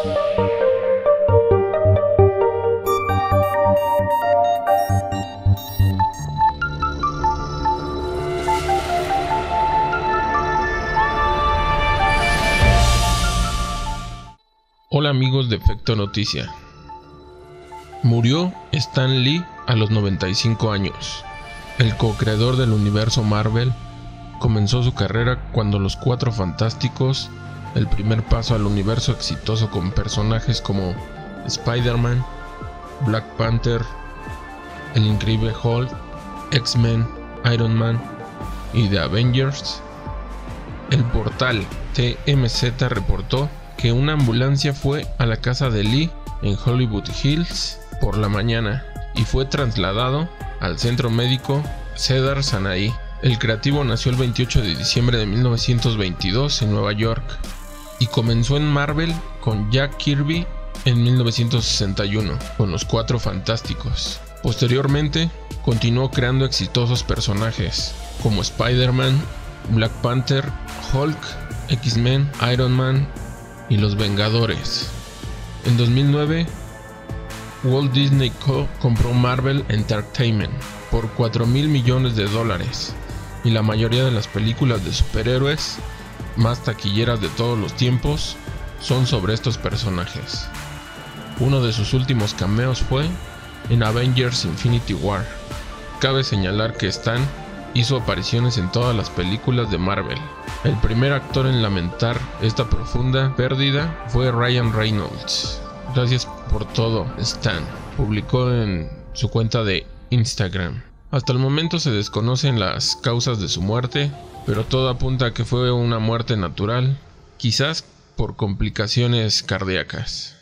Hola amigos de Efecto Noticia. Murió Stan Lee a los 95 años. El co-creador del universo Marvel comenzó su carrera cuando Los Cuatro Fantásticos, el primer paso al universo exitoso con personajes como Spider-Man, Black Panther, El Increíble Hulk, X-Men, Iron Man y The Avengers. El portal TMZ reportó que una ambulancia fue a la casa de Lee en Hollywood Hills por la mañana y fue trasladado al centro médico Cedars-Sinai. El creativo nació el 28 de diciembre de 1922 en Nueva York y comenzó en Marvel con Jack Kirby en 1961 con Los Cuatro Fantásticos. Posteriormente continuó creando exitosos personajes como Spider-Man, Black Panther, Hulk, X-Men, Iron Man y Los Vengadores. En 2009, Walt Disney Co. compró Marvel Entertainment por $4,000 millones y la mayoría de las películas de superhéroes más taquilleras de todos los tiempos son sobre estos personajes. Uno de sus últimos cameos fue en Avengers Infinity War. Cabe señalar que Stan hizo apariciones en todas las películas de Marvel. El primer actor en lamentar esta profunda pérdida fue Ryan Reynolds. Gracias por todo, Stan, publicó en su cuenta de Instagram. Hasta el momento se desconocen las causas de su muerte, pero todo apunta a que fue una muerte natural, quizás por complicaciones cardíacas.